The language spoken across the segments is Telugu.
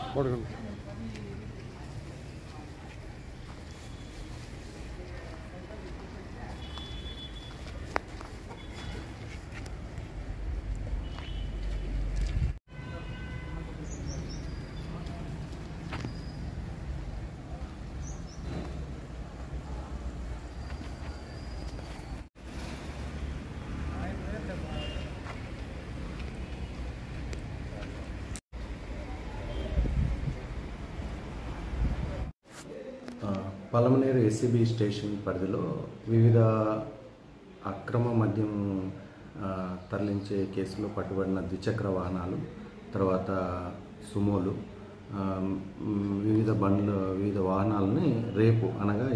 పడుకోండి. పలమనేరు ఎస్సీబీ స్టేషన్ పరిధిలో వివిధ అక్రమ మద్యం తరలించే కేసులో పట్టుబడిన ద్విచక్ర వాహనాలు, తర్వాత సుమోలు, వివిధ వాహనాలని రేపు అనగా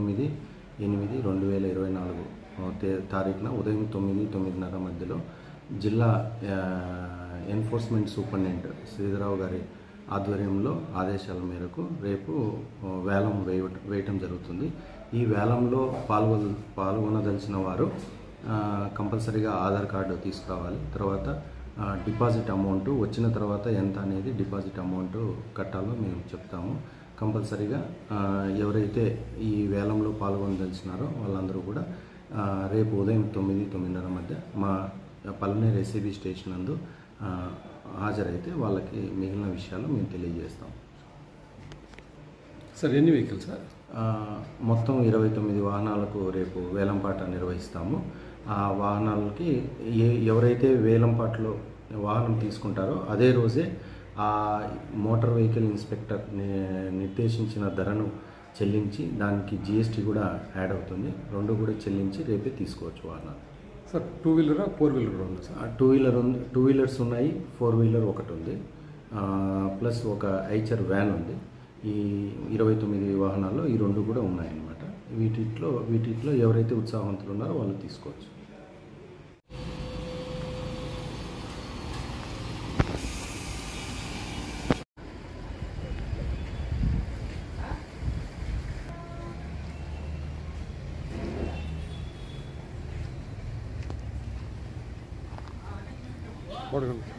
29/8/2024 తారీఖున ఉదయం 9-9:30 మధ్యలో జిల్లా ఎన్ఫోర్స్మెంట్ సూపరింటెండెంట్ శ్రీధరరావు గారి ఆధ్వర్యంలో ఆదేశాల మేరకు రేపు వేలం వేయటం జరుగుతుంది. ఈ వేలంలో పాల్గొనదలిచిన వారు కంపల్సరీగా ఆధార్ కార్డు తీసుకురావాలి. తర్వాత డిపాజిట్ అమౌంట్ వచ్చిన తర్వాత ఎంత అనేది డిపాజిట్ అమౌంట్ కట్టాలో మేము చెప్తాము. కంపల్సరీగా ఎవరైతే ఈ వేలంలో పాల్గొనదలిచినారో వాళ్ళందరూ కూడా రేపు ఉదయం 9-9:30 మధ్య మా పలమనేరు ఎస్సీబీ స్టేషన్ నందు హాజరైతే వాళ్ళకి మిగిలిన విషయాలు మేము తెలియజేస్తాం. సార్ ఎన్ని వెహికల్ సార్? మొత్తం 29 వాహనాలకు రేపు వేలంపాట నిర్వహిస్తాము. ఆ వాహనాలకి ఎవరైతే వేలంపాటలో వాహనం తీసుకుంటారో అదే రోజే ఆ మోటార్ వెహికల్ ఇన్స్పెక్టర్ నిర్దేశించిన ధరను చెల్లించి దానికి జిఎస్టీ కూడా యాడ్ అవుతుంది. రెండు కూడా చెల్లించి రేపే తీసుకోవచ్చు వాహనాలు. సార్ 2 వీలరా 4 వీలర్ ఉంది సార్? 2 వీలర్స్ ఉన్నాయి, 4 వీలర్ ఒకటి ఉంది, ప్లస్ ఒక ఐచర్ వ్యాన్ ఉంది. ఈ 29 వాహనాల్లో ఈ రెండు కూడా ఉన్నాయన్నమాట. వీటిలో ఎవరైతే ఉత్సాహవంతులు ఉన్నారో వాళ్ళు తీసుకోవచ్చు. పడుకోండి.